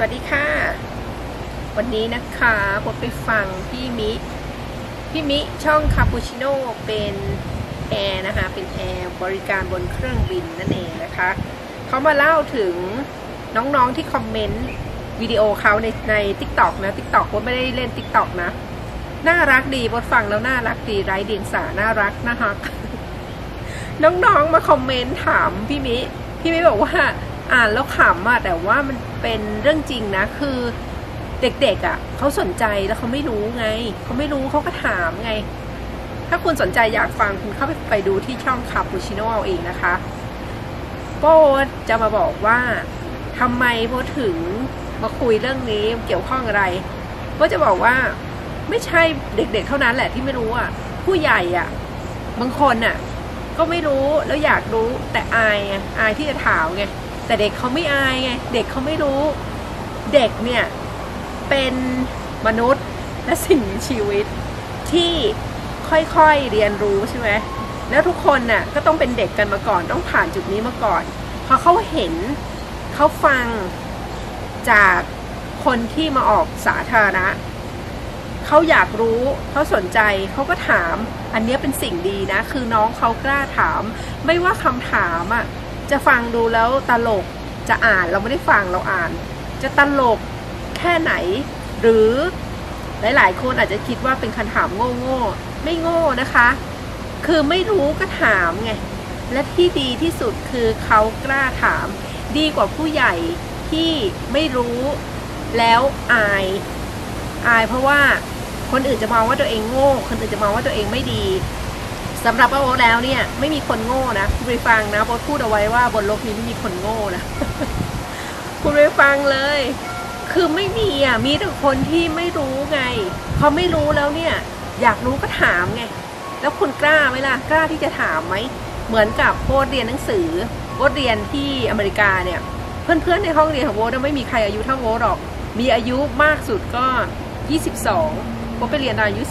วัสดีค่ะวันนี้นะคะผมไปฟังพี่มิช่องคาปูชิโน่เป็นแอร์นะคะเป็นแอร์บริการบนเครื่องบินนั่นเองนะคะเขามาเล่าถึงน้องๆที่คอมเมนต์วิดีโอเขาใน TikTok นะ TikTok ผมไม่ได้เล่น TikTok นะน่ารักดีบทฟังแล้วน่ารักดีไร้เดียงสาน่ารักนะคะน้องๆมาคอมเมนต์ถามพี่มิบอกว่าอ่านแล้วขำอะแต่ว่ามันเป็นเรื่องจริงนะคือเด็กๆอะเขาสนใจแล้วเขาไม่รู้ไงเขาไม่รู้เขาก็ถามไงถ้าคุณสนใจอยากฟังคุณเข้าไปดูที่ช่องคาปูชิโน่เอาเองนะคะโป้จะมาบอกว่าทำไมโป้ถึงมาคุยเรื่องนี้เกี่ยวข้องอะไรโป้จะบอกว่าไม่ใช่เด็กๆเท่านั้นแหละที่ไม่รู้อะผู้ใหญ่อะบางคนอะก็ไม่รู้แล้วอยากรู้แต่อายที่จะถามไงแต่เด็กเขาไม่อายไงเด็กเขาไม่รู้เด็กเนี่ยเป็นมนุษย์และสิ่งมีชีวิตที่ค่อยๆเรียนรู้ใช่ไหมแล้วทุกคนน่ะก็ต้องเป็นเด็กกันมาก่อนต้องผ่านจุดนี้มาก่อนพอเขาเห็นเขาฟังจากคนที่มาออกสาธารณะเขาอยากรู้เขาสนใจเขาก็ถามอันนี้เป็นสิ่งดีนะคือน้องเขากล้าถามไม่ว่าคำถามอ่ะจะฟังดูแล้วตลกจะอ่านเราไม่ได้ฟังเราอ่านจะตลกแค่ไหนหรือหลายๆคนอาจจะคิดว่าเป็นคำถามโง่ไม่โง่นะคะคือไม่รู้ก็ถามไงและที่ดีที่สุดคือเขากล้าถามดีกว่าผู้ใหญ่ที่ไม่รู้แล้วอายเพราะว่าคนอื่นจะมองว่าตัวเองโง่คนอื่นจะมองว่าตัวเองไม่ดีสำหรับป้าโอ๊ตแล้วเนี่ยไม่มีคนโง่นะคุณไปฟังนะโอ๊ตพูดเอาไว้ว่าบนโลกนี้ไม่มีคนโง่นะ คุณไปฟังเลยคือไม่มีมีแต่คนที่ไม่รู้ไงพอไม่รู้แล้วเนี่ยอยากรู้ก็ถามไงแล้วคุณกล้าไหมล่ะกล้าที่จะถามไหมเหมือนกับโอ๊ตเรียนหนังสือโอ๊ตเรียนที่อเมริกาเนี่ยเพื่อนๆในห้องเรียนของโอ๊ตไม่มีใครอายุเท่าโอ๊ตหรอกมีอายุมากสุดก็22โอ๊ตไปเรียนตอนอายุ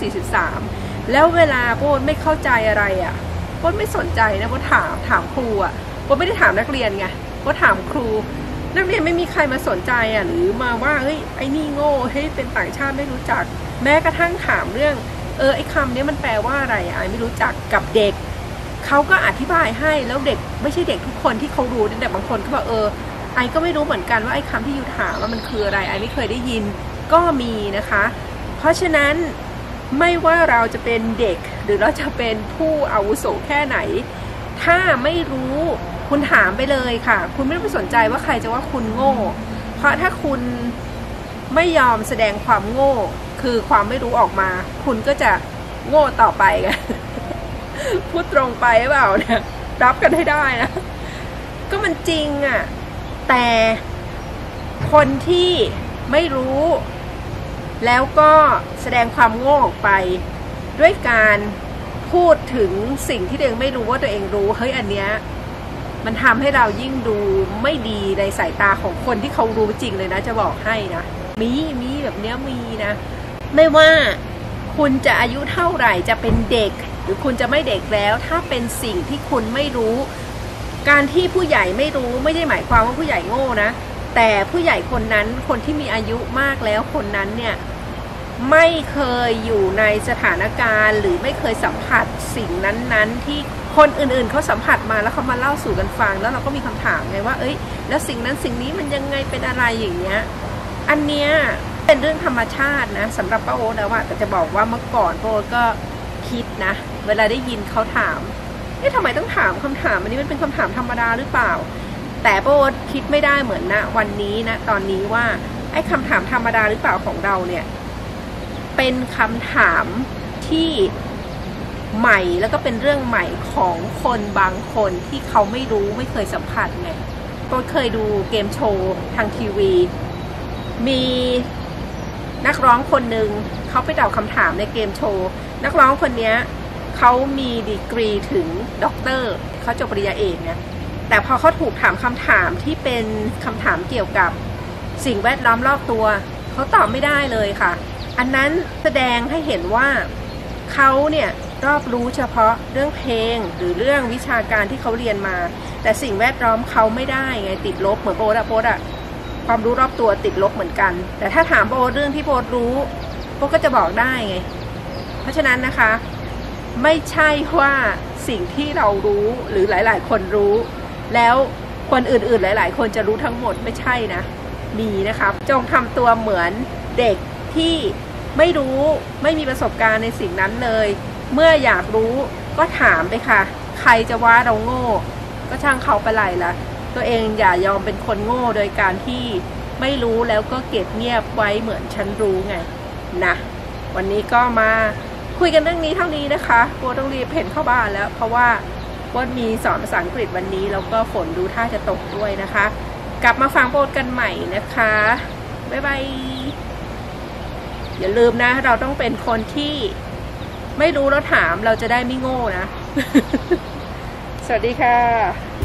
43แล้วเวลาโอ๊ตไม่เข้าใจอะไรโอ๊ตไม่สนใจนะโอ๊ตถามครูโอ๊ตไม่ได้ถามนักเรียนไงโอ๊ตถามครูนักเรียนไม่มีใครมาสนใจหรือมาว่าเฮ้ยไอ้นี่โง่เฮ้ยเป็นต่างชาติไม่รู้จักแม้กระทั่งถามเรื่องไอ้คำนี้มันแปลว่าอะไรไม่รู้จักกับเด็กเขาก็อธิบายให้แล้วเด็กไม่ใช่เด็กทุกคนที่เขารู้แต่บางคนเขาบอกไอ้ก็ไม่รู้เหมือนกันว่าไอ้คำที่อยู่ถามว่ามันคืออะไรไอ้ไม่เคยได้ยินก็มีนะคะเพราะฉะนั้นไม่ว่าเราจะเป็นเด็กหรือเราจะเป็นผู้อาวุโสแค่ไหนถ้าไม่รู้คุณถามไปเลยค่ะคุณไม่ต้องไปสนใจว่าใครจะว่าคุณโง่เพราะถ้าคุณไม่ยอมแสดงความโง่คือความไม่รู้ออกมาคุณก็จะโง่ต่อไปไง พูดตรงไปหรือเปล่าเนี่ยรับกันให้ได้นะก็มันจริงแต่คนที่ไม่รู้แล้วก็แสดงความโง่ออกไปด้วยการพูดถึงสิ่งที่ตัวเองไม่รู้ว่าตัวเองรู้เฮ้ยอันเนี้ยมันทำให้เรายิ่งดูไม่ดีในสายตาของคนที่เขารู้จริงเลยนะจะบอกให้นะมีแบบเนี้ยมีนะไม่ว่าคุณจะอายุเท่าไหร่จะเป็นเด็กหรือคุณจะไม่เด็กแล้วถ้าเป็นสิ่งที่คุณไม่รู้การที่ผู้ใหญ่ไม่รู้ไม่ได้หมายความว่าผู้ใหญ่โง่นะแต่ผู้ใหญ่คนนั้นคนที่มีอายุมากแล้วคนนั้นเนี่ยไม่เคยอยู่ในสถานการณ์หรือไม่เคยสัมผัสสิ่งนั้นๆที่คนอื่นๆเขาสัมผัสมาแล้วเขามาเล่าสู่กันฟังแล้วเราก็มีคำถามไงว่าแล้วสิ่งนั้นสิ่งนี้มันยังไงเป็นอะไรอย่างเงี้ยอันเนี้ยเป็นเรื่องธรรมชาตินะสำหรับป้าโอ๊ตแล้วแต่จะบอกว่าเมื่อก่อนป้าโอ๊ตก็คิดนะเวลาได้ยินเขาถามทำไมต้องถามคำถามอันนี้มันเป็นคำถามธรรมดาหรือเปล่าแต่ป้าโอ๊ตคิดไม่ได้เหมือนนะวันนี้นะตอนนี้ว่าไอ้คำถามธรรมดาหรือเปล่าของเราเนี่ยเป็นคำถามที่ใหม่แล้วก็เป็นเรื่องใหม่ของคนบางคนที่เขาไม่รู้ไม่เคยสัมผัสไงก็เคยดูเกมโชว์ทางทีวีมีนักร้องคนหนึ่งเขาไปตอบคำถามในเกมโชว์นักร้องคนนี้เขามีดีกรีถึงด็อกเตอร์เขาจบปริญญาเอกนะแต่พอเขาถูกถามคำถามที่เป็นคำถามเกี่ยวกับสิ่งแวดล้อมรอบตัวเขาตอบไม่ได้เลยค่ะอันนั้นแสดงให้เห็นว่าเขาเนี่ยรอบรู้เฉพาะเรื่องเพลงหรือเรื่องวิชาการที่เขาเรียนมาแต่สิ่งแวดล้อมเขาไม่ได้ไงติดลบเหมือนโป๊ดความรู้รอบตัวติดลบเหมือนกันแต่ถ้าถามโบเรื่องที่โบรู้โบก็จะบอกได้ไงเพราะฉะนั้นนะคะไม่ใช่ว่าสิ่งที่เรารู้หรือหลายๆคนรู้แล้วคนอื่นๆหลายๆคนจะรู้ทั้งหมดไม่ใช่นะมีนะคะจงทำตัวเหมือนเด็กที่ไม่รู้ไม่มีประสบการณ์ในสิ่งนั้นเลยเมื่ออยากรู้ก็ถามไปค่ะใครจะว่าเราโง่ก็ช่างเขาไปเลยละตัวเองอย่ายอมเป็นคนโง่โดยการที่ไม่รู้แล้วก็เก็บเงียบไว้เหมือนฉันรู้ไงนะวันนี้ก็มาคุยกันเรื่องนี้เท่านี้นะคะโบต้องรีบเพ่นเข้าบ้านแล้วเพราะว่าโบมีสอนภาษาอังกฤษวันนี้แล้วก็ฝนดูท่าจะตกด้วยนะคะกลับมาฟังโบกันใหม่นะคะบ๊ายบายอย่าลืมนะเราต้องเป็นคนที่ไม่รู้แล้วถามเราจะได้ไม่โง่นะ สวัสดีค่ะ